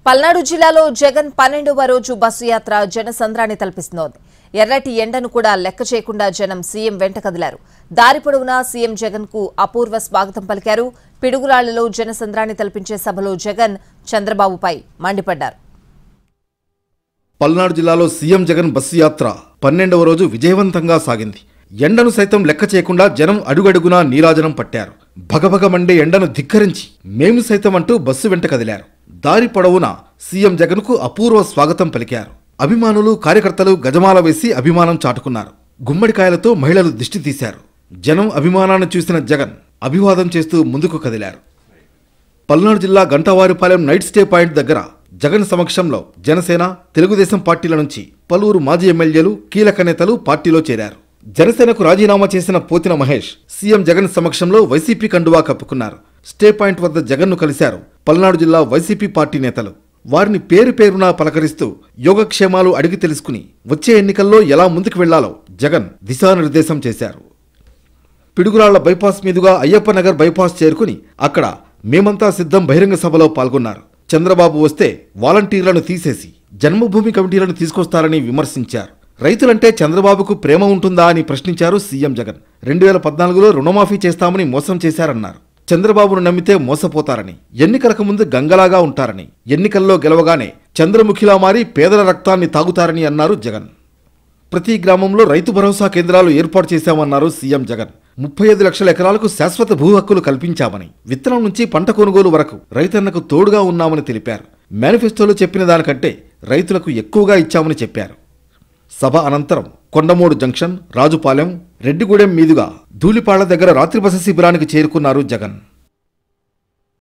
పల్నాడు జిల్లాలో జగన్ 12వ రోజు బస్సు యాత్ర జనసంద్రాన్ని తలపిస్తోంది. ఎర్రటి ఎండను కూడా లెక్క చేయకుండా జనం సీఎం వెంట కదిలారు. దారి పొడవునా సీఎం జగన్ కు అపూర్వ స్వాగతం పలికారు. పిడుగురాళ్లలో జనసంద్రాన్ని తలపించే సభలో జగన్ చంద్రబాబుపై మండిపడ్డారు. పల్నాడు జిల్లాలో సీఎం జగన్ బస్సు యాత్ర 12వ రోజు విజయవంతంగా సాగింది. ఎండను సైతం లెక్క చేయకుండా జనం అడుగడుగునా నీరాజనం పట్టారు. భగభగ మండే ఎండను ధిక్కరించి మేము సైతం అంటూ బస్సు వెంట కదిలారు. దారి పొడవునా సీఎం జగన్ కు అపూర్వ స్వాగతం పలికారు. అభిమానులు కార్యకర్తలు గజమాల వేసి అభిమానం చాటుకున్నారు. గుమ్మడికాయలతో మహిళలు దిష్టి తీశారు. జనం అభిమానాన్ని చూసిన జగన్ అభివాదం చేస్తూ ముందుకు కదిలారు. పల్నాడు జిల్లా గంటవారిపాలెం నైట్ స్టే పాయింట్ దగ్గర జగన్ సమక్షంలో జనసేన, తెలుగుదేశం పార్టీల నుంచి పలువురు మాజీ ఎమ్మెల్యేలు, కీలక నేతలు పార్టీలో చేరారు. జనసేనకు రాజీనామా చేసిన పోతిన మహేష్ సీఎం జగన్ సమక్షంలో వైసీపీ కండువా కప్పుకున్నారు. స్టే పాయింట్ వద్ద జగన్ను కలిశారు పల్నాడు జిల్లా వైసీపీ పార్టీ నేతలు. వారిని పేరు పేరునా పలకరిస్తూ యోగక్షేమాలు అడిగి తెలుసుకుని వచ్చే ఎన్నికల్లో ఎలా ముందుకు వెళ్లాలో జగన్ దిశానిర్దేశం చేశారు. పిడుగురాళ్ల బైపాస్ మీదుగా అయ్యప్పనగర్ బైపాస్ చేరుకుని అక్కడ మేమంతా సిద్ధం బహిరంగ సభలో పాల్గొన్నారు. చంద్రబాబు వస్తే వాలంటీర్లను తీసేసి జన్మభూమి కమిటీలను తీసుకొస్తారని విమర్శించారు. రైతులంటే చంద్రబాబుకు ప్రేమ ఉంటుందా అని ప్రశ్నించారు సీఎం జగన్. 2014లో రుణమాఫీ చేస్తామని మోసం చేశారన్నారు. చంద్రబాబును నమ్మితే మోసపోతారని, ఎన్నికలకు ముందు గంగలాగా ఉంటారని, ఎన్నికల్లో గెలవగానే చంద్రముఖిలా మారి పేదల రక్తాన్ని తాగుతారని అన్నారు జగన్. ప్రతి గ్రామంలో రైతు భరోసా కేంద్రాలు ఏర్పాటు చేశామన్నారు సీఎం జగన్. 35 లక్షల ఎకరాలకు శాశ్వత భూ హక్కులు కల్పించామని, విత్తనం నుంచి పంట కొనుగోలు వరకు రైతన్నకు తోడుగా ఉన్నామని తెలిపారు. మేనిఫెస్టోలో చెప్పిన దానికంటే రైతులకు ఎక్కువగా ఇచ్చామని చెప్పారు. సభ అనంతరం కొండమూడు జంక్షన్, రాజుపాలెం, రెడ్డిగూడెం మీదుగా ధూళిపాళ్ల దగ్గర రాత్రి బస శిబిరానికి చేరుకున్నారు జగన్.